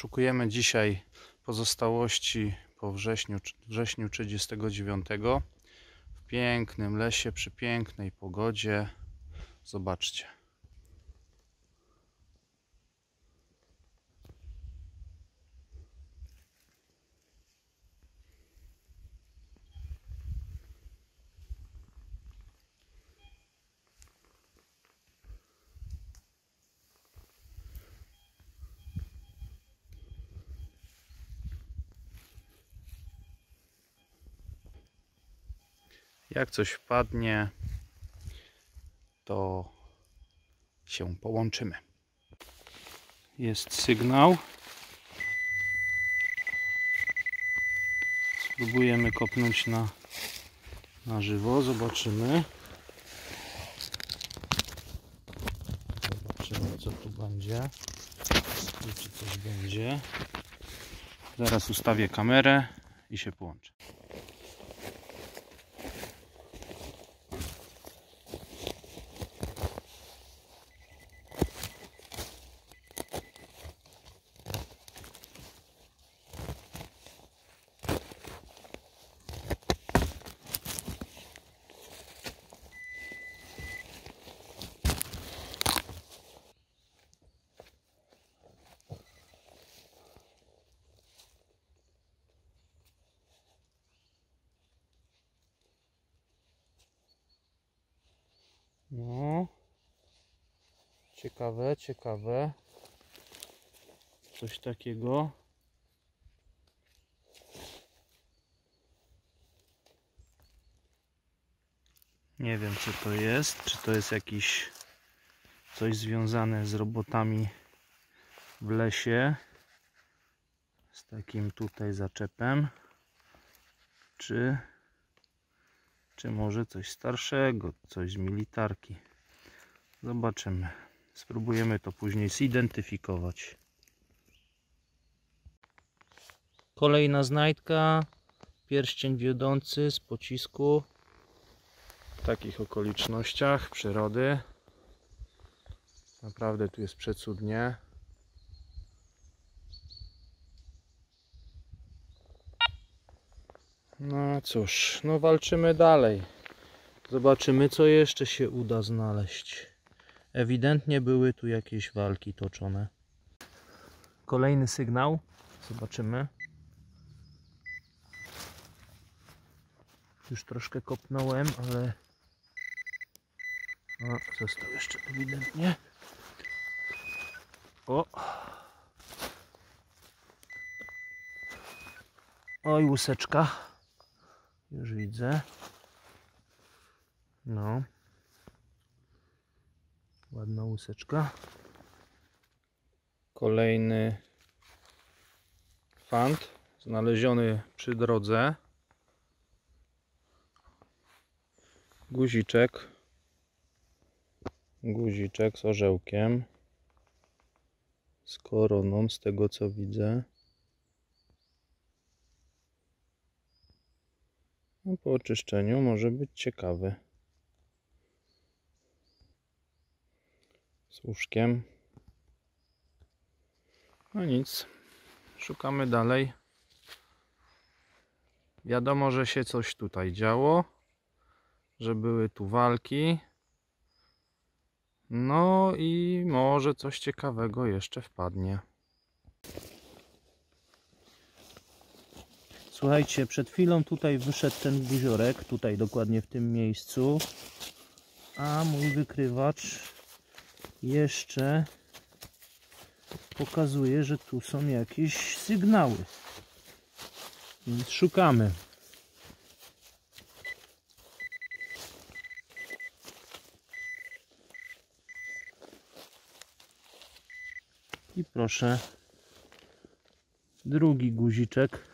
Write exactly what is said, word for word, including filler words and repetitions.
Przeszukujemy dzisiaj pozostałości po wrześniu, wrześniu trzydziestego dziewiątego w pięknym lesie, przy pięknej pogodzie. Zobaczcie. Jak coś wpadnie, to się połączymy. Jest sygnał. Spróbujemy kopnąć na, na żywo. Zobaczymy. Zobaczymy, co tu będzie. Czy coś będzie. Zaraz ustawię kamerę i się połączę. No, ciekawe, ciekawe. Coś takiego. Nie wiem, co to jest. Czy to jest jakiś coś związane z robotami w lesie, z takim tutaj zaczepem, czy czy może coś starszego, coś z militarki. Zobaczymy. Spróbujemy to później zidentyfikować. Kolejna znajdka. Pierścień wiodący z pocisku. W takich okolicznościach przyrody. Naprawdę tu jest przecudnie. No cóż, no walczymy dalej. Zobaczymy, co jeszcze się uda znaleźć. Ewidentnie były tu jakieś walki toczone. Kolejny sygnał. Zobaczymy. Już troszkę kopnąłem, ale o, został jeszcze ewidentnie. O! Oj, łuseczka. Już widzę. No. Ładna łuseczka. Kolejny fant znaleziony przy drodze. Guziczek. Guziczek z orzełkiem. Z koroną, z tego co widzę. No, po oczyszczeniu może być ciekawy. Z łóżkiem. No nic. Szukamy dalej. Wiadomo, że się coś tutaj działo. Że były tu walki. No i może coś ciekawego jeszcze wpadnie. Słuchajcie, przed chwilą tutaj wyszedł ten guziorek, tutaj dokładnie w tym miejscu, a mój wykrywacz jeszcze pokazuje, że tu są jakieś sygnały, więc szukamy. I proszę, drugi guziczek.